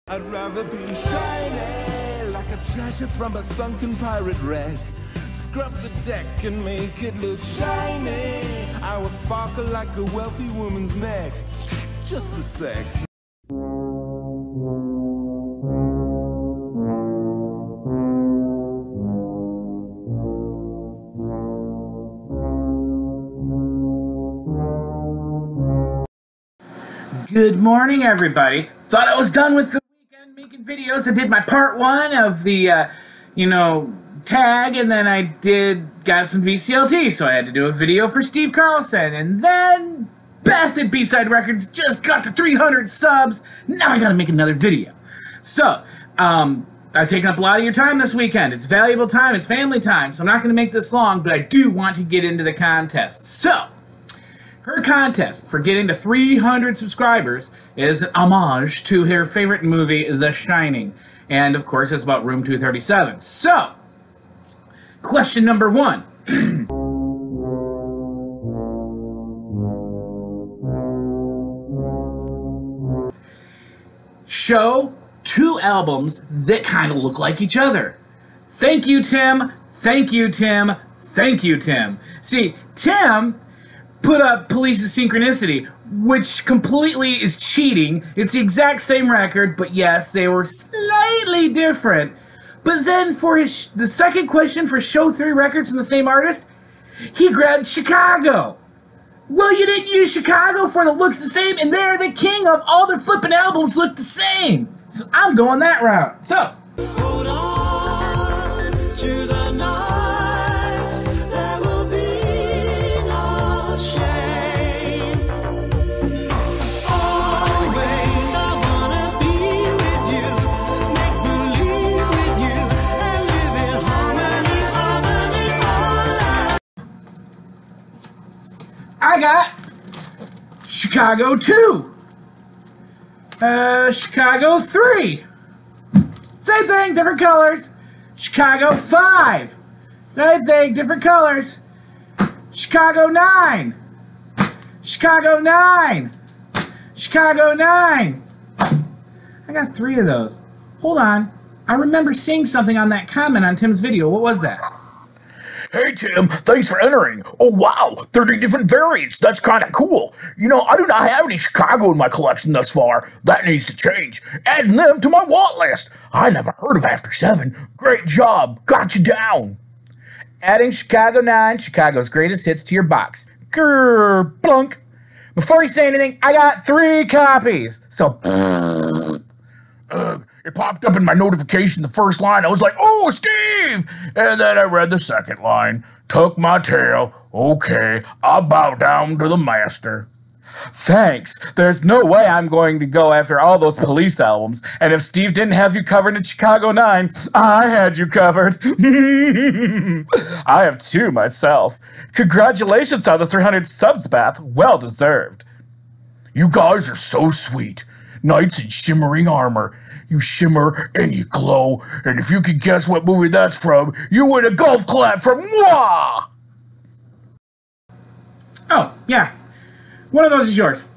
I'd rather be shiny like a treasure from a sunken pirate wreck. Scrub the deck and make it look shiny. I will sparkle like a wealthy woman's neck. Just a sec. Good morning, everybody. Thought I was done with the weekend making videos. I did my part one of the, tag, and then I got some VCLT, so I had to do a video for Steve Carlson. And then Beth at B-Side Records just got to 300 subs. Now I gotta make another video. So, I've taken up a lot of your time this weekend. It's valuable time, it's family time, so I'm not gonna make this long, but I do want to get into the contest. So, her contest for getting to 300 subscribers is an homage to her favorite movie, The Shining. And, of course, it's about Room 237. So, question number one. Show two albums that kind of look like each other. Thank you, Tim. Thank you, Tim. Thank you, Tim. See, Tim put up Police of Synchronicity, which completely is cheating. It's the exact same record, but yes, they were slightly different. But then for the second question for show 3 records from the same artist, he grabbed Chicago. Well, you didn't use Chicago for the looks the same, and they're the king of all their flipping albums look the same. So I'm going that route. So, Hold on to the nights, there will be no shame. Always I wanna be with you, make believe with you, and live in harmony, harmony, all I got Chicago 2. Chicago 3. Same thing, different colors. Chicago 5. Same thing, different colors. Chicago 9. Chicago 9. Chicago 9. I got 3 of those. Hold on. I remember seeing something on that comment on Tim's video. What was that? Hey Tim, thanks for entering. Oh wow, 30 different variants. That's kind of cool. You know, I do not have any Chicago in my collection thus far. That needs to change. Adding them to my want list. I never heard of After 7. Great job. Got you down. Adding Chicago 9, Chicago's greatest hits to your box. Grrr, plunk. Before you say anything, I got 3 copies. So, It popped up in my notification the first line. I was like, oh, Steve! And then I read the second line. Took my tail. Okay, I'll bow down to the master. thanks. There's no way I'm going to go after all those Police albums. And if Steve didn't have you covered in Chicago 9, I had you covered. I have 2 myself. Congratulations on the 300 subs, Beth. Well deserved. You guys are so sweet. Knights in shimmering armor. You shimmer and you glow. And if you can guess what movie that's from, you win a golf clap from moi! Oh, yeah. One of those is yours.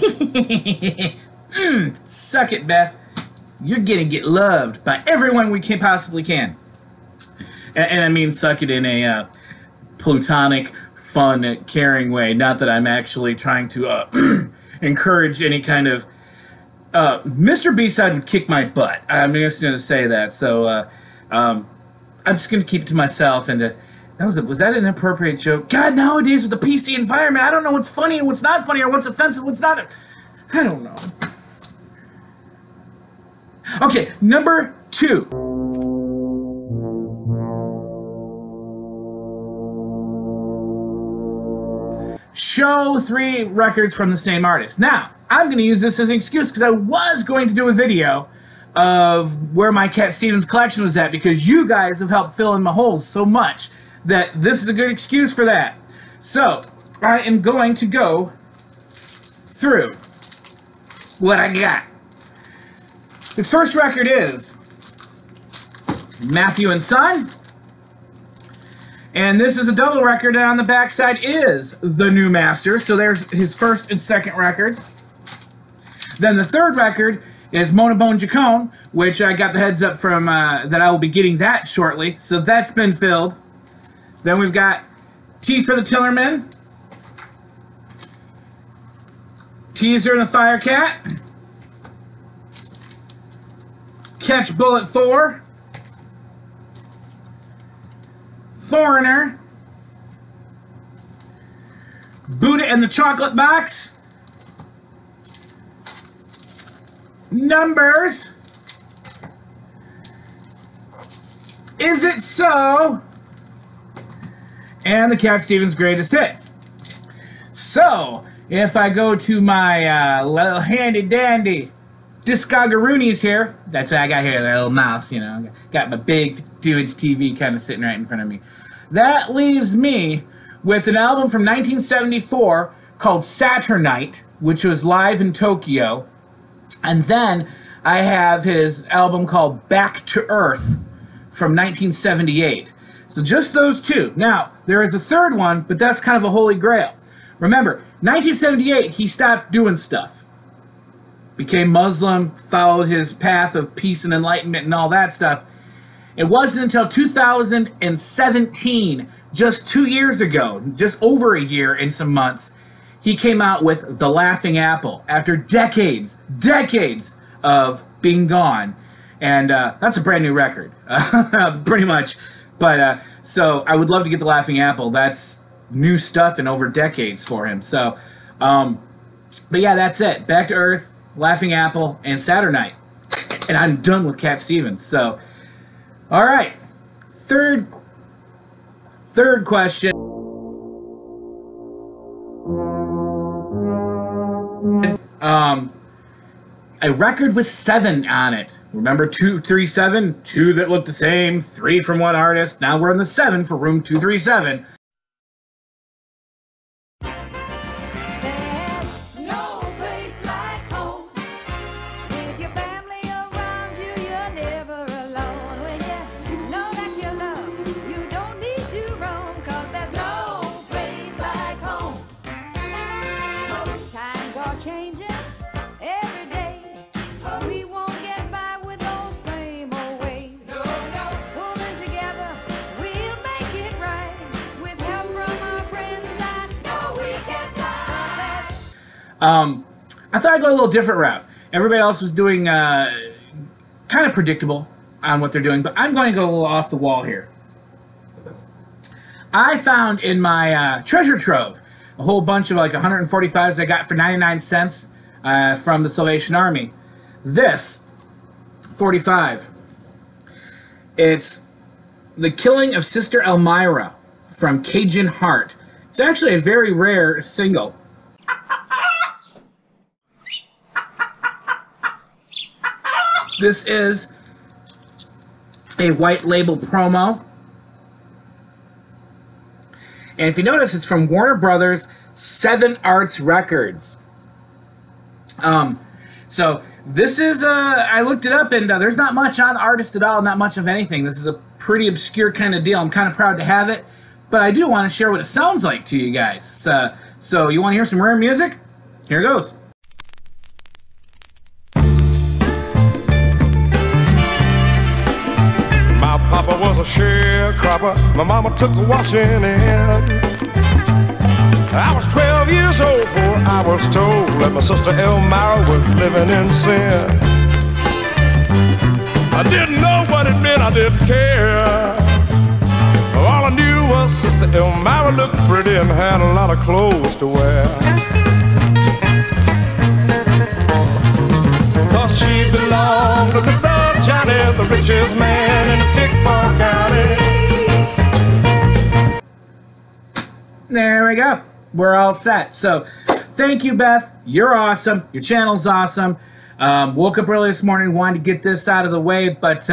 Suck it, Beth. You're gonna get loved by everyone we can possibly can. And I mean suck it in a platonic, fun, caring way. Not that I'm actually trying to encourage any kind of... Mr. B-Side would kick my butt. I'm just going to say that. So, I'm just going to keep it to myself. And was that an inappropriate joke? God, nowadays with the PC environment, I don't know what's funny and what's not funny, or what's offensive, what's not. I don't know. Okay, number 2. Show 3 records from the same artist. Now, I'm going to use this as an excuse because I was going to do a video of where my Cat Stevens collection was at, because you guys have helped fill in my holes so much that this is a good excuse for that. So, I am going to go through what I got. His first record is Matthew and Son. And this is a double record, and on the backside is The New Master. So there's his first and second records. Then the third record is Mona Bone Jacone, which I got the heads up from that I will be getting that shortly. So that's been filled. Then we've got T for the Tillerman, Teaser and the Firecat, Catch Bullet 4, Foreigner, Buddha and the Chocolate Box, Numbers, Is It So, and the Cat Stevens Greatest Hits. So, if I go to my little handy dandy Discogaroonies here, that's what I got here, that little mouse, you know, got my big 2-inch TV kind of sitting right in front of me. That leaves me with an album from 1974 called Saturnite, which was live in Tokyo. And then I have his album called Back to Earth from 1978. So just those two. Now, there is a third one, but that's kind of a holy grail. Remember, 1978, he stopped doing stuff. Became Muslim, followed his path of peace and enlightenment and all that stuff. It wasn't until 2017, just 2 years ago, just over a year and some months, he came out with The Laughing Apple after decades of being gone. And that's a brand new record, pretty much. But so I would love to get The Laughing Apple. That's new stuff in over decades for him. So, but yeah, that's it. Back to Earth, Laughing Apple, and Saturnite. And I'm done with Cat Stevens. So, all right. Third question. A record with 7 on it. Remember 237? 2 that look the same, 3 from one artist. Now we're in the 7 for Room 237. There's no place like home. With your family around you, you're never alone. When you know that you're loved, you don't need to roam. 'Cause there's no place like home. Times are changing every day. But we won't get by with those same old ways. No. Pulling together, we'll make it right. With help from our friends, I know we can fly. I thought I'd go a little different route. Everybody else was doing kind of predictable on what they're doing, but I'm going to go a little off the wall here. I found in my treasure trove a whole bunch of like 145s I got for 99 cents from the Salvation Army. This 45. It's The Killing of Sister Elmira from Cajun Heart. It's actually a very rare single. This is a white label promo. And if you notice, it's from Warner Brothers 7 Arts Records. So this is, I looked it up, and there's not much on the artist at all, not much of anything. This is a pretty obscure kind of deal. I'm kind of proud to have it, but I do want to share what it sounds like to you guys. So you want to hear some rare music? Here goes. My papa was a sharecropper, my mama took a washing in. I was 12 years old before I was told that my sister Elmira was living in sin. I didn't know what it meant, I didn't care. All I knew was Sister Elmira looked pretty and had a lot of clothes to wear. 'Cause she belonged to Mr. Johnny, the richest man in the Tickfaw County. There we go. We're all set. So, thank you, Beth. You're awesome. Your channel's awesome. Woke up early this morning, wanted to get this out of the way, but,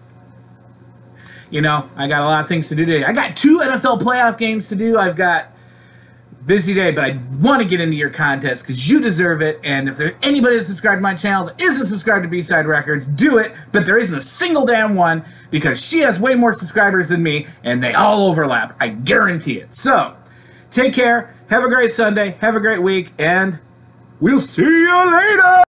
you know, I got a lot of things to do today. I got 2 NFL playoff games to do. I've got a busy day, but I want to get into your contest because you deserve it. And if there's anybody that's subscribed to my channel that isn't subscribed to B-Side Records, do it. But there isn't a single damn one because she has way more subscribers than me, and they all overlap. I guarantee it. So, take care. Have a great Sunday. Have a great week. And we'll see you later.